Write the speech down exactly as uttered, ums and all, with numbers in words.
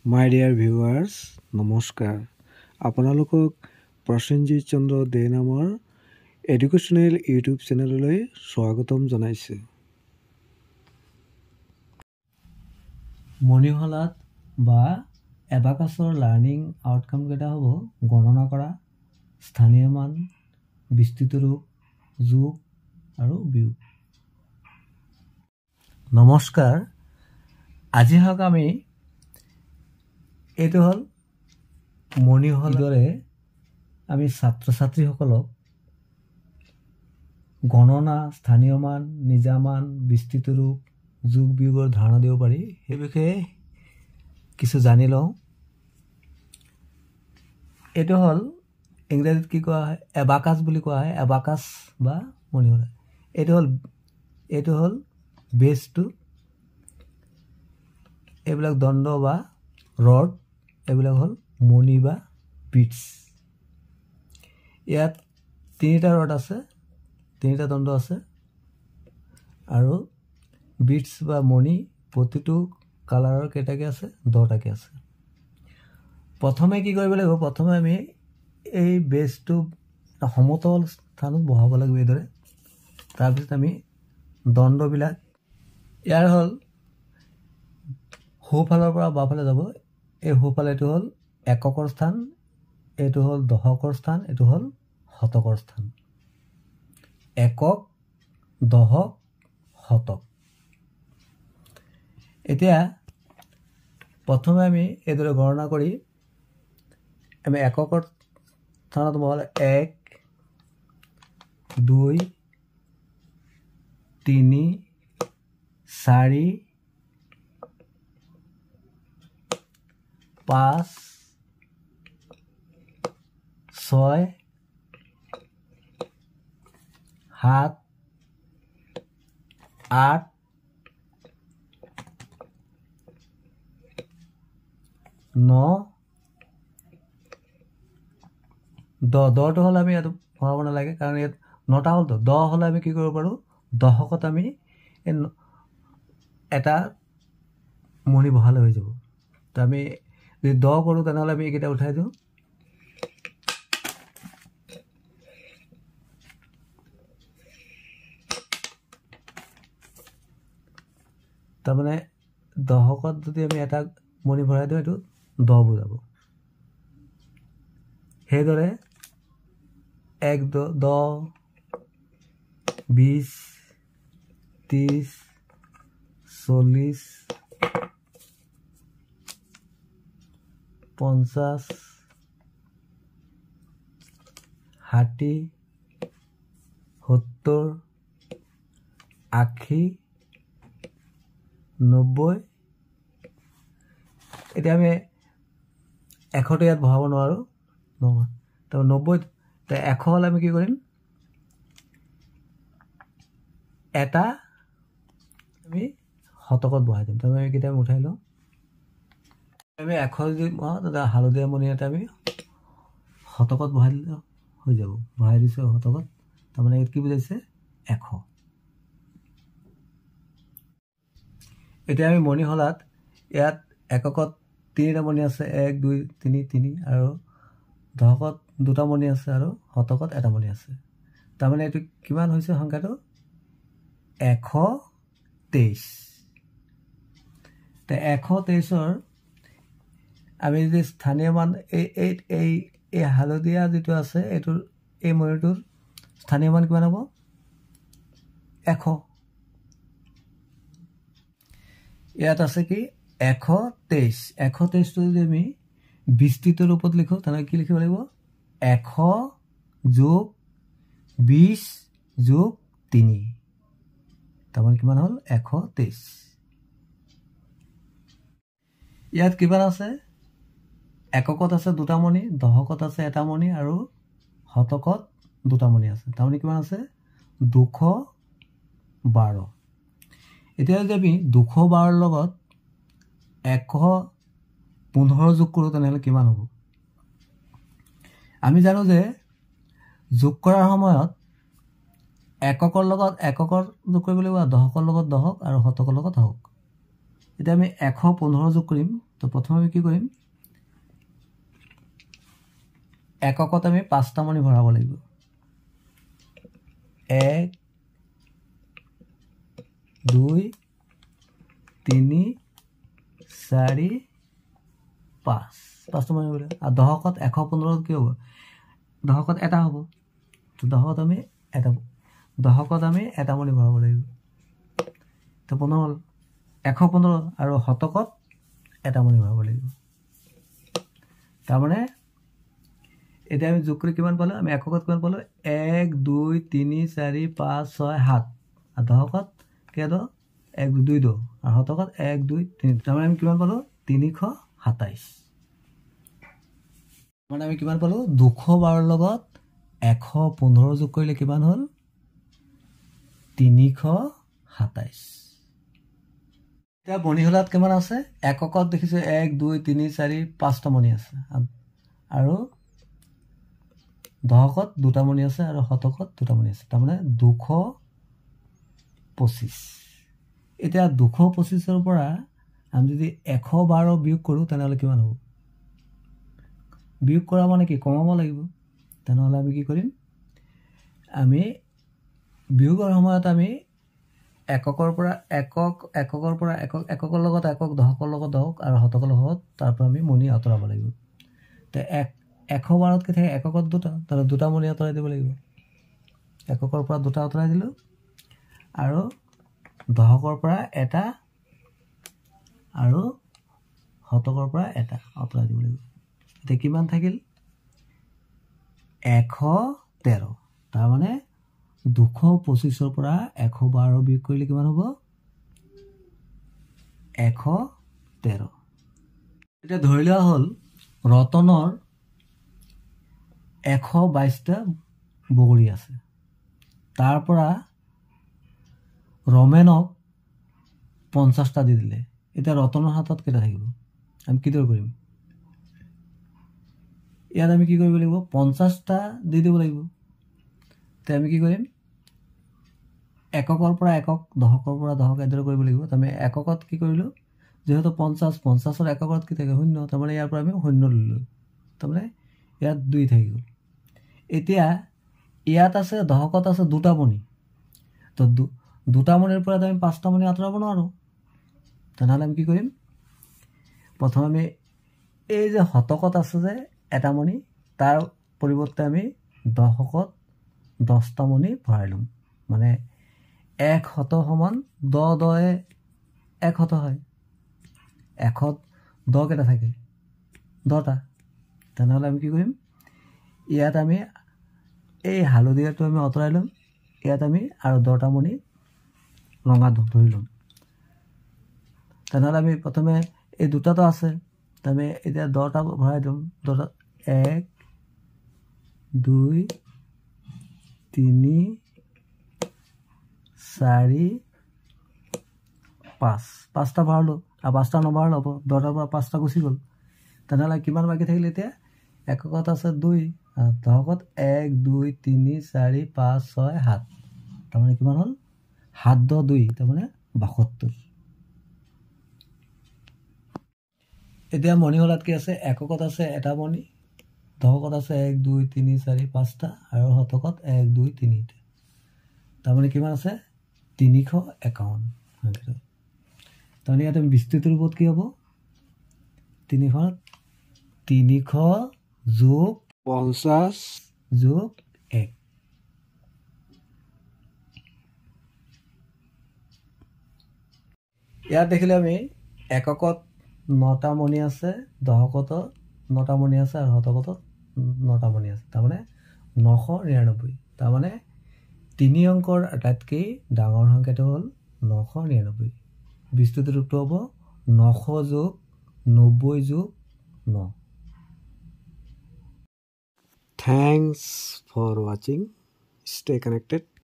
My dear viewers, নমস্কাৰ। আপোনালোকক প্ৰসেনজিৎ চন্দ্ৰ দে নামৰ এডুকেশ্যনেল ইউটিউব চেনেললৈ স্বাগতম জনাইছোঁ। মণিহলাত বা এবাকাছৰ লাৰ্নিং আউটকাম কেইটা হ'ব গণনা কৰা, স্থানীয় মান, বিস্তৃত ৰূপ, যোগ আৰু বিয়োগ। নমস্কাৰ। আজি হওক আমি এইটো হ'ল মণিহল দৰে আমি ছাত্ৰ ছাত্ৰীসকলক গণনা, স্থানীয় মান, নিজা মান, বিস্তৃত ৰূপ, যোগ বিয়োগৰ ধাৰণা দিব পাৰি, সেই বিষয়ে কিছু জানি লওঁ। এইটো হ'ল ইংৰাজীত কি কোৱা হয়, এবাকাছ বুলি কোৱা হয়, এবাকাছ বা মণিহল। এইটো হ'ল এইটো হ'ল বেছটো, এইবিলাক দণ্ড বা ৰড, এইবিলাক হ'ল মণি বা বিটছ। ইয়াত তিনিটা ৰড আছে, তিনিটা দণ্ড আছে আৰু বিটছ বা মণি প্ৰতিটো কালাৰৰ কেইটাকে আছে, দহটাকে আছে। প্ৰথমে কি কৰিব লাগিব, প্ৰথমে আমি এই বেছটো সমতল স্থানত বহাব লাগিব এইদৰে। তাৰপিছত আমি দণ্ডবিলাক, ইয়াৰ হ'ল সোঁফালৰ পৰা বাওঁফালে যাব। এই সোঁফালে এইটো হ'ল এককৰ স্থান, এইটো হ'ল দশকৰ স্থান, এইটো হ'ল শতকৰ স্থান। একক, দশক, শতক। এতিয়া প্ৰথমে আমি এইদৰে গণনা কৰি আমি এককৰ স্থানত বহালে এক, দুই, তিনি, চাৰি, পাঁচ, ছয়, সাত, আঠ, ন, দহ। দহটো হ'লে আমি ইয়াত ভৰাব নালাগে, কাৰণ ইয়াত নটা হ'লতো। দহ হ'লে আমি কি কৰিব পাৰোঁ, দশকত আমি এটা মণি বহালে হৈ যাব। তো আমি যদি দহ কৰোঁ তেনেহ'লে আমি এইকেইটা উঠাই দিওঁ। তাৰমানে দশকত যদি আমি এটা মণি ভৰাই দিওঁ, এইটো দহ বুজাব। সেইদৰে এক, দহ, বিছ, ত্ৰিছ, চল্লিছ, পঞ্চাছ, ষাঠি, সত্তৰ, আশী, নব্বৈ। এতিয়া আমি এশটো ইয়াত বহাব নোৱাৰোঁ, নহয়। তাৰপৰা নব্বৈ, এশ হ'লে আমি কি কৰিম, এটা আমি শতকত বহাই দিম। তাৰমানে এইকেইটা আমি উঠাই লওঁ। আমি এশ যদি বহাওঁ, তেতিয়া হালধীয়া মণি এটা আমি শতকত বহাই দিলে হৈ যাব। বহাই দিছোঁ শতকত, তাৰমানে ইয়াত কি বুজাইছে, এশ। এতিয়া আমি মণিহলাত ইয়াত এককত তিনিটা মণি আছে, এক, দুই, তিনি, তিনি, আৰু দশকত দুটা মণি আছে আৰু শতকত এটা মণি আছে। তাৰমানে এইটো কিমান হৈছে সংখ্যাটো, এশ তেইছ। এশ তেইছৰ আমি যদি স্থানীয় মান, এই এই এই এই হালধীয়া যিটো আছে, এইটোৰ এই মণিটোৰ স্থানীয় মান কিমান হ'ব, এশ। ইয়াত আছে কি, এশ তেইছ। এশ তেইছটো যদি আমি বিস্তৃত ৰূপত লিখোঁ, তেনেহ'লে কি লিখিব লাগিব, এশ যোগ বিছ যোগ তিনি। তাৰমানে কিমান হ'ল, এশ তেইছ। ইয়াত কিমান আছে, এককত আছে দুটা মণি, দশকত আছে এটা মণি আৰু শতকত দুটা মণি আছে। তাৰমানে কিমান আছে, দুশ বাৰ। এতিয়া যদি আমি দুশ বাৰৰ লগত এশ পোন্ধৰ যোগ কৰোঁ, তেনেহ'লে কিমান হ'ব। আমি জানো যে যোগ কৰাৰ সময়ত এককৰ লগত এককৰ যোগ কৰিব লাগিব, দশকৰ লগত দশক আৰু শতকৰ লগত শতক। এতিয়া আমি এশ পোন্ধৰ যোগ কৰিম, তো প্ৰথমে আমি কি কৰিম এককত আমি পাঁচটা মণি ভৰাব লাগিব এক দুই তিনি চাৰি পাঁচ পাঁচটা মণি ভৰাব আৰু দহকত এশ পোন্ধৰ কি হ'ব দহকত এটা হ'ব তো দহকত আমি এটা দহকত আমি এটা মণি ভৰাব লাগিব তো পোন্ধৰ হ'ল এশ পোন্ধৰ আৰু শতকত এটা মণি ভৰাব লাগিব তাৰমানে এতিয়া আমি যোগ কৰি কিমান পালো আমি এককত কিমান পালো এক দুই তিনি চাৰি পাঁচ ছয় সাত আৰু দহকত কেই দহ এক দুই দহ আৰু শতকত এক দুই তিনি তাৰমানে আমি কিমান পালো তিনিশ সাতাইছ মানে আমি কিমান পালো দুশ বাৰৰ লগত এশ পোন্ধৰ যোগ কৰিলে কিমান হ'ল তিনিশ সাতাইছ এতিয়া মণিহোলাত কিমান আছে এককত দেখিছো এক দুই তিনি চাৰি পাঁচটা মণি আছে আৰু দহকত দুটা মণি আছে আৰু শতকত দুটা মণি আছে তাৰমানে দুশ পঁচিছ এতিয়া দুশ পঁচিছৰ পৰা আমি যদি এশ বাৰ বিয়োগ কৰোঁ তেনেহ'লে কিমান হ'ব বিয়োগ কৰা মানে কি কমাব লাগিব তেনেহ'লে আমি কি কৰিম আমি বিয়োগৰ সময়ত আমি এককৰ পৰা একক এককৰ পৰা একক এককৰ লগত একক দহকৰ লগত দহক আৰু শতকৰ লগত তাৰ পৰা আমি মণি আঁতৰাব লাগিব তে এক এশ বাৰতকৈ থাকে এককত দুটা তাহলে দুটা মণি আঁতৰাই দিব লাগিব এককৰ পৰা দুটা আঁতৰাই দিলোঁ আৰু দহকৰ পৰা এটা আৰু শতকৰ পৰা এটা আঁতৰাই দিব লাগিব এতিয়া কিমান থাকিল এশ তেৰ তাৰমানে দুশ পঁচিছৰ পৰা এশ বাৰ বিয়োগ কৰিলে কিমান হ'ব এশ তেৰ এতিয়া ধৰি লোৱা হ'ল ৰতনৰ এশ বাইছটা বগৰী আছে তাৰ পৰা ৰমেনক পঞ্চাছটা দি দিলে এতিয়া ৰতনৰ হাতত কেইটা থাকিব আমি কিদৰে কৰিম ইয়াত আমি কি কৰিব লাগিব পঞ্চাছটা দি দিব লাগিব তে আমি কি কৰিম এককৰ পৰা একক দহকৰ পৰা দহক এদৰে কৰিব লাগিব তাৰমানে এককত কি কৰিলোঁ যেহেতু পঞ্চাছ পঞ্চাছৰ এককত কি থাকে শূন্য তাৰমানে ইয়াৰ পৰা আমি শূন্য ললোঁ তাৰমানে ইয়াত দুই থাকি গ'ল এতিয়া ইয়াত আছে দহকত আছে দুটা মণি তো দুটা মণিৰ পৰা আমি পাঁচটা মণি আঁতৰাব নোৱাৰোঁ তেনেহ'লে আমি কি কৰিম প্ৰথমে আমি এই যে শতকত আছে যে এটা মণি তাৰ পৰিৱৰ্তে আমি দহকত দহটা মণি ভৰাই ল'ম মানে এক শত সমান দহ দহে এক শত হয় এশত দহ কেইটা থাকে দহটা তেনেহ'লে আমি কি কৰিম ইয়াত আমি এই হালধীয়াটো আমি আঁতৰাই ল'ম ইয়াত আমি আৰু দহটা মণি ৰঙা ধৰি ল'ম তেনেহ'লে আমি প্ৰথমে এই দুটাটো আছে আমি এতিয়া দহটা ভৰাই দিম দহটা এক দুই তিনি চাৰি পাঁচ পাঁচটা ভৰালোঁ আৰু পাঁচটা নভৰালে হ'ব দহটাৰ পৰা পাঁচটা গুচি গ'ল তেনেহ'লে কিমান বাকী থাকিলে এতিয়া এককত আছে দুই আৰু দহকত এক দুই তিনি চাৰি পাঁচ ছয় সাত তাৰমানে কিমান হ'ল সাত দহ দুই তাৰমানে বাসত্তৰ এতিয়া মণিহোলাত কি আছে এককত আছে এটা মণি দহকত আছে এক দুই তিনি চাৰি পাঁচটা আৰু শতকত এক দুই তিনিটা তাৰমানে কিমান আছে তিনিশ একাৱন্ন তাৰমানে ইয়াত আমি বিস্তৃত ৰূপত কি হ'ব তিনিশ তিনিশ যোগ পঞ্চাছ যোগ এক ইয়াত দেখিলে আমি এককত নটা মণি আছে দহকত নটা মণি আছে আৰু শতকত নটা মণি আছে তাৰমানে নশ নিৰানব্বৈ তাৰমানে তিনি অংকৰ আটাইতকৈ ডাঙৰ সংখ্যাটো হ'ল নশ নিৰানব্বৈ বিস্তৃত ৰূপটো হ'ব নশ যোগ নব্বৈ যোগ ন Thanks for watching. Stay connected.